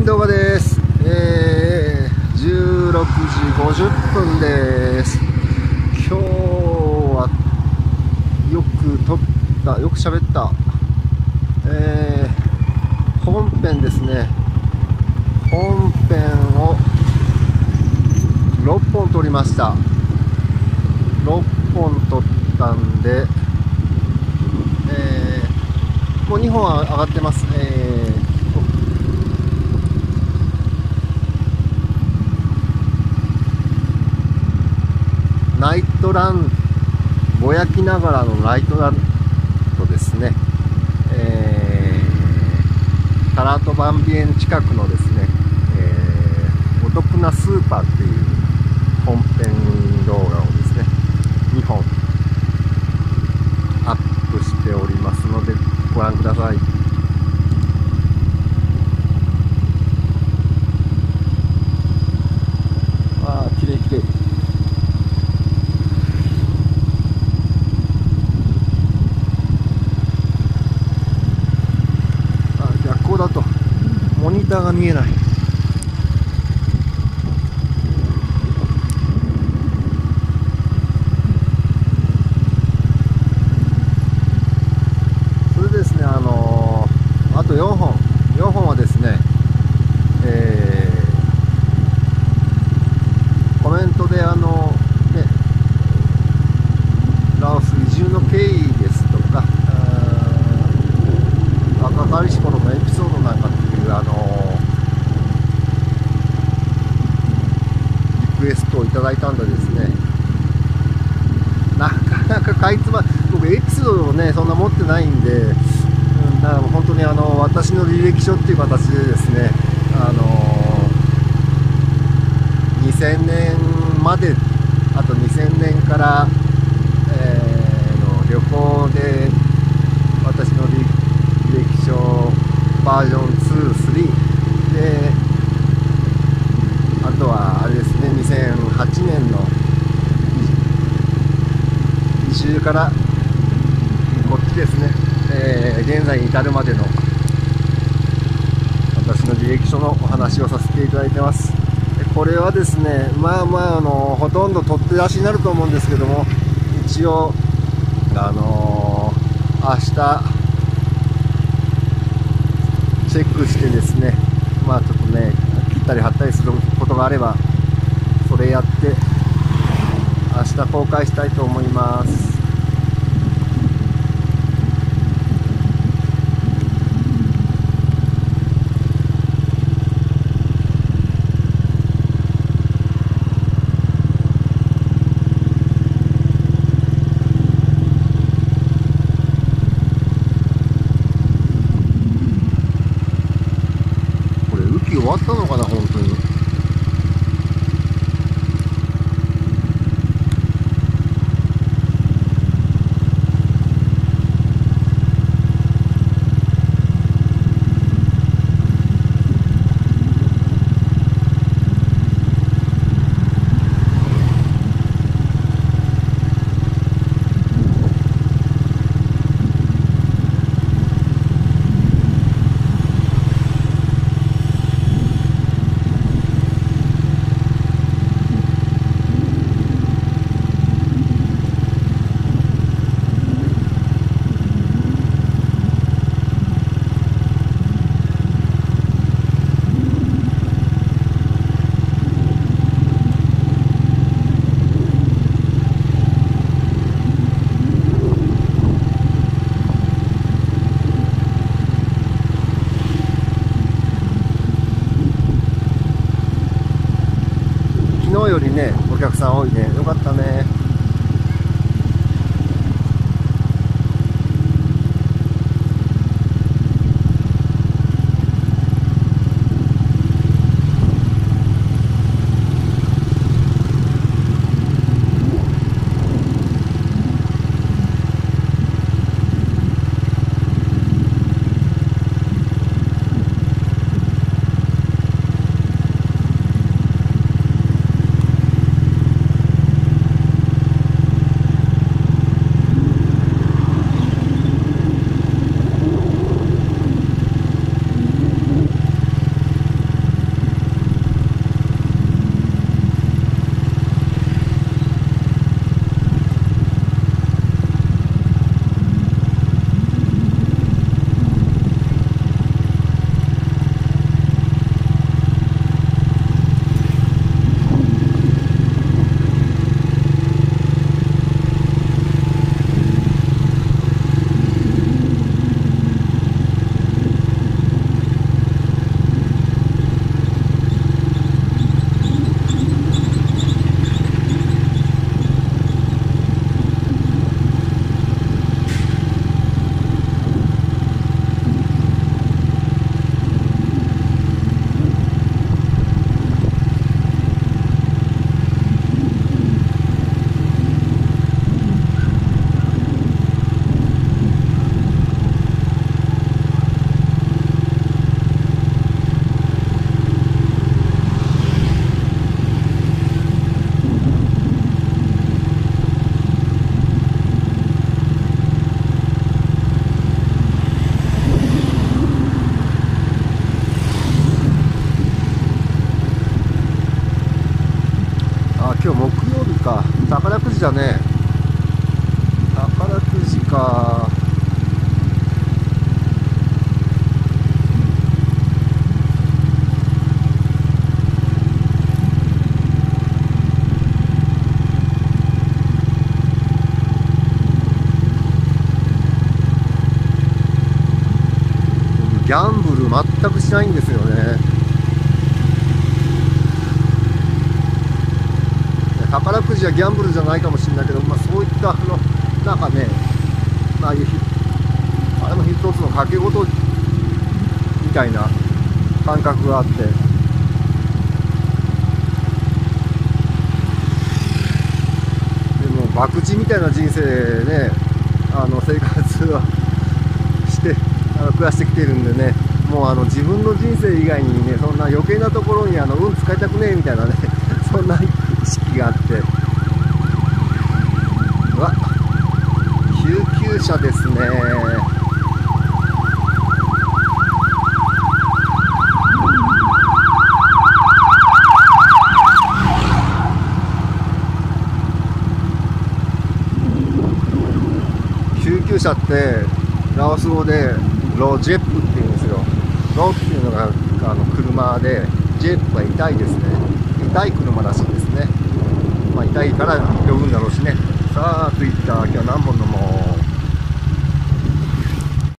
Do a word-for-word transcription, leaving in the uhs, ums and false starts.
動画です。えー、じゅうろくじごじゅっぷんです。今日はよく撮ったよく喋った、えー、本編ですね。本編をろっぽん撮りました。ろっぽん撮ったんで、えー、もうにほんは上がってます。えーナイトラン、ぼやきながらのナイトランとですね、えー、タラトバンビエン近くのですね、えー、お得なスーパーっていう本編動画をですね、にほんアップしておりますのでご覧ください。あー、きれいきれい。だとモニターが見えない。それですね、あのー、あとよんほんよんほんはですね、えー、コメントであのねラオス移住の経緯ですとか、若かりし頃のエピソードなんかっていうあのリクエストをいただいたんでですね、なかなかかいつま僕エピソードをねそんな持ってないんで、うん、だから本当にあの私の履歴書っていう形でですね、あのにせんねんまで、あとにせんねんから、えー、の旅行で私の履歴書バージョンに、さんで、あとはあれですね、にせんはちねんの移住からこっちですね、えー、現在に至るまでの私の履歴書のお話をさせていただいてます。これはですね、まあまああのほとんど取って出しになると思うんですけども、一応あのー、明日チェックしてですね、まあちょっとね切ったり貼ったりすることがあればそれやって明日公開したいと思います。終わったのかな本当に。昨日よりねお客さん多いね。よかったね。 宝くじだね。宝くじか。ギャンブル全くしないんですよね。宝くじはギャンブルじゃないかもしれないけど、まあ、そういったあのなんかね、ああいうあれも一つの賭け事みたいな感覚があって、でも博打みたいな人生ね、あの生活はしてあの暮らしてきてるんでね、もうあの自分の人生以外にね、そんな余計なところにあの運使いたくねえみたいなねそんな意識があって、うわ、救急車ですね。救急車ってラオス語でロジェップって言うんですよ。ロっていうのがあの車で、ジェップは痛いですね。痛い車らしいですね。まあ痛いから呼ぶんだろうしね。さあ、ツイッター今日は何本飲もう。